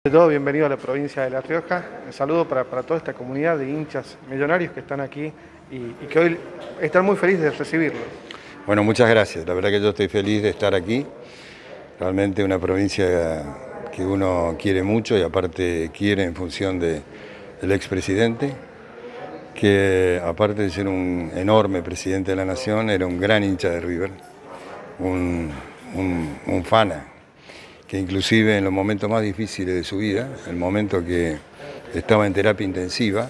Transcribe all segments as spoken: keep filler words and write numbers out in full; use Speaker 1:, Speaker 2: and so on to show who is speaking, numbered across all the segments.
Speaker 1: De todo, bienvenido a la provincia de La Rioja. Un saludo para, para toda esta comunidad de hinchas millonarios que están aquí y, y que hoy están muy felices de recibirlo.
Speaker 2: Bueno, muchas gracias. La verdad que yo estoy feliz de estar aquí. Realmente una provincia que uno quiere mucho y aparte quiere en función de, del expresidente, que aparte de ser un enorme presidente de la nación, era un gran hincha de River, un, un, un fana, que inclusive en los momentos más difíciles de su vida, el momento que estaba en terapia intensiva,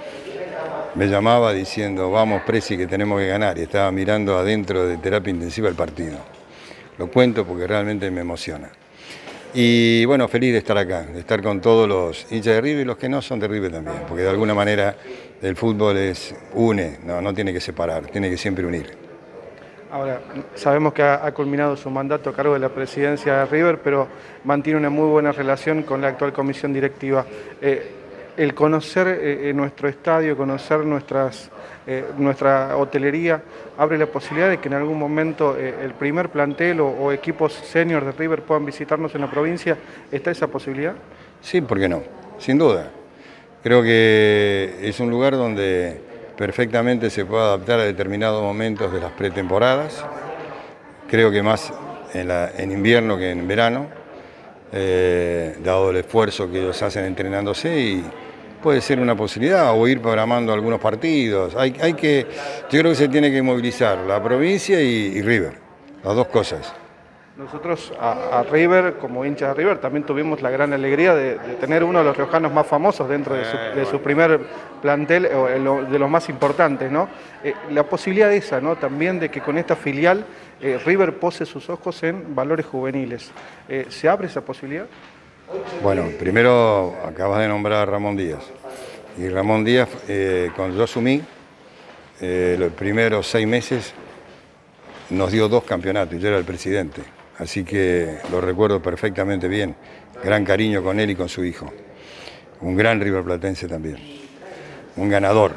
Speaker 2: me llamaba diciendo, vamos Presi que tenemos que ganar, y estaba mirando adentro de terapia intensiva el partido. Lo cuento porque realmente me emociona. Y bueno, feliz de estar acá, de estar con todos los hinchas de River y los que no son de River también, porque de alguna manera el fútbol es une, no, no tiene que separar, tiene que siempre unir.
Speaker 1: Ahora, sabemos que ha, ha culminado su mandato a cargo de la presidencia de River, pero mantiene una muy buena relación con la actual comisión directiva. Eh, el conocer eh, nuestro estadio, conocer nuestras, eh, nuestra hotelería, abre la posibilidad de que en algún momento eh, el primer plantel o, o equipos senior de River puedan visitarnos en la provincia. ¿Está esa posibilidad?
Speaker 2: Sí, ¿por qué no? Sin duda. Creo que es un lugar donde perfectamente se puede adaptar a determinados momentos de las pretemporadas. Creo que más en, la, en invierno que en verano, eh, dado el esfuerzo que ellos hacen entrenándose, y puede ser una posibilidad, o ir programando algunos partidos. Hay, hay que, yo creo que se tiene que movilizar la provincia y, y River, las dos cosas.
Speaker 1: Nosotros a, a River, como hinchas de River, también tuvimos la gran alegría de, de tener uno de los riojanos más famosos dentro de su, de su primer plantel, o de los más importantes, ¿no? Eh, la posibilidad esa, ¿no? También de que con esta filial eh, River pose sus ojos en valores juveniles. Eh, ¿Se abre esa posibilidad?
Speaker 2: Bueno, primero acabas de nombrar a Ramón Díaz. Y Ramón Díaz, eh, cuando yo asumí, eh, los primeros seis meses nos dio dos campeonatos y yo era el presidente. Así que lo recuerdo perfectamente bien. Gran cariño con él y con su hijo. Un gran riverplatense también. Un ganador.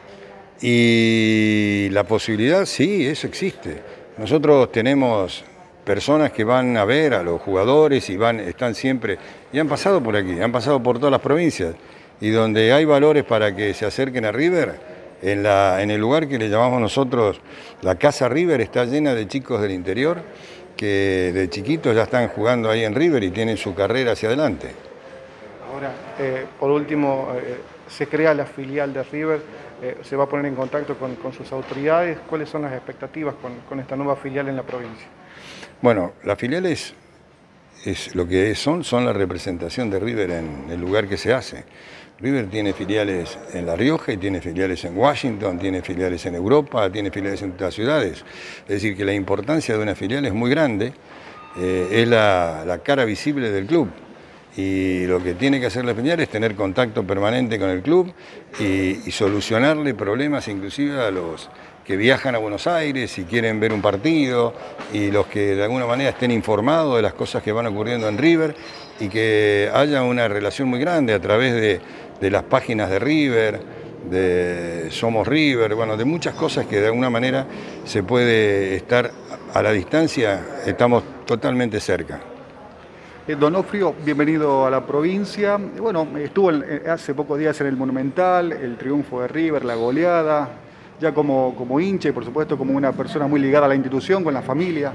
Speaker 2: Y la posibilidad, sí, eso existe. Nosotros tenemos personas que van a ver a los jugadores y van, están siempre, y han pasado por aquí, han pasado por todas las provincias. Y donde hay valores para que se acerquen a River, en, la, en el lugar que le llamamos nosotros la Casa River, está llena de chicos del interior que de chiquitos ya están jugando ahí en River y tienen su carrera hacia adelante.
Speaker 1: Ahora, eh, por último, eh, se crea la filial de River, eh, se va a poner en contacto con, con sus autoridades. ¿Cuáles son las expectativas con, con esta nueva filial en la provincia?
Speaker 2: Bueno, las filiales es, lo que son, son la representación de River en el lugar que se hace. River tiene filiales en La Rioja y tiene filiales en Washington, tiene filiales en Europa, tiene filiales en otras ciudades. Es decir, que la importancia de una filial es muy grande, eh, es la, la cara visible del club. Y lo que tiene que hacer la filial es tener contacto permanente con el club y, y solucionarle problemas inclusive a los que viajan a Buenos Aires y quieren ver un partido, y los que de alguna manera estén informados de las cosas que van ocurriendo en River, y que haya una relación muy grande a través de, de las páginas de River, de Somos River, bueno, de muchas cosas que de alguna manera se puede estar a la distancia, estamos totalmente cerca.
Speaker 3: Donofrio, bienvenido a la provincia. Bueno, estuvo hace pocos días en el Monumental, el triunfo de River, la goleada, ya como, como hincha y por supuesto como una persona muy ligada a la institución, con la familia.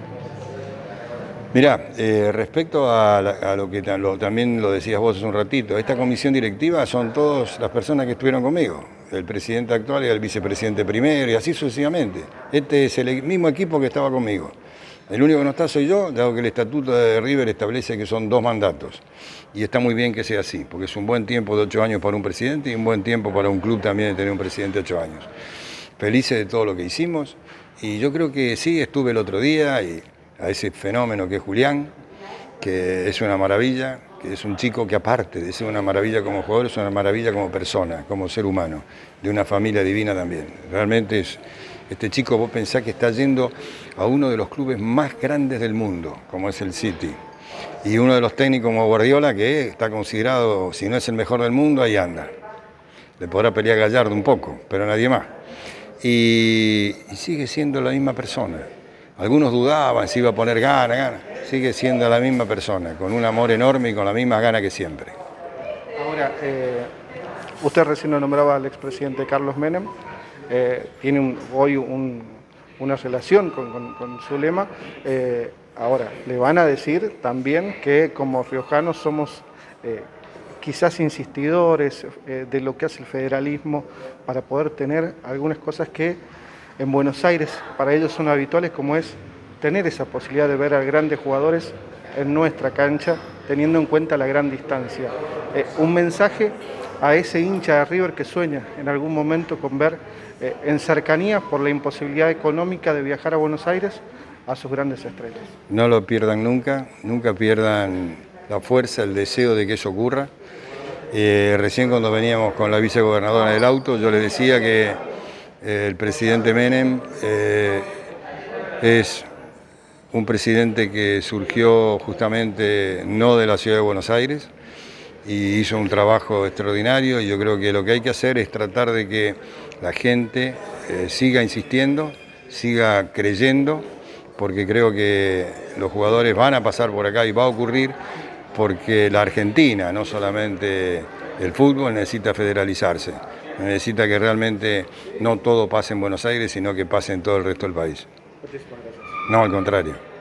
Speaker 2: Mirá, eh, respecto a, la, a lo que lo, también lo decías vos hace un ratito, esta comisión directiva son todas las personas que estuvieron conmigo, el presidente actual y el vicepresidente primero, y así sucesivamente. Este es el mismo equipo que estaba conmigo. El único que no está soy yo, dado que el estatuto de River establece que son dos mandatos. Y está muy bien que sea así, porque es un buen tiempo de ocho años para un presidente y un buen tiempo para un club también de tener un presidente de ocho años. Felices de todo lo que hicimos, y yo creo que sí, estuve el otro día y a ese fenómeno que es Julián, que es una maravilla, que es un chico que aparte de ser una maravilla como jugador, es una maravilla como persona, como ser humano, de una familia divina también. Realmente es, este chico, vos pensás que está yendo a uno de los clubes más grandes del mundo, como es el City, y uno de los técnicos como Guardiola, que está considerado, si no es el mejor del mundo, ahí anda. Le podrá pelear Gallardo un poco, pero nadie más. Y, y sigue siendo la misma persona. Algunos dudaban si iba a poner gana, gana. Sigue siendo la misma persona, con un amor enorme y con la misma gana que siempre.
Speaker 1: Mira, eh, usted recién lo nombraba al expresidente Carlos Menem, eh, tiene un, hoy un, una relación con, con, con Zulema. Eh, ahora, le van a decir también que como riojanos somos eh, quizás insistidores eh, de lo que hace el federalismo para poder tener algunas cosas que en Buenos Aires para ellos son habituales, como es tener esa posibilidad de ver a grandes jugadores en nuestra cancha, teniendo en cuenta la gran distancia. Eh, un mensaje a ese hincha de River que sueña en algún momento con ver eh, en cercanía, por la imposibilidad económica de viajar a Buenos Aires, a sus grandes estrellas.
Speaker 2: No lo pierdan nunca, nunca pierdan la fuerza, el deseo de que eso ocurra. Eh, recién cuando veníamos con la vicegobernadora del auto, yo le decía que eh, el presidente Menem eh, es un presidente que surgió justamente no de la ciudad de Buenos Aires y hizo un trabajo extraordinario, y yo creo que lo que hay que hacer es tratar de que la gente eh, siga insistiendo, siga creyendo, porque creo que los jugadores van a pasar por acá y va a ocurrir, porque la Argentina, no solamente el fútbol, necesita federalizarse, necesita que realmente no todo pase en Buenos Aires, sino que pase en todo el resto del país. No, al contrario.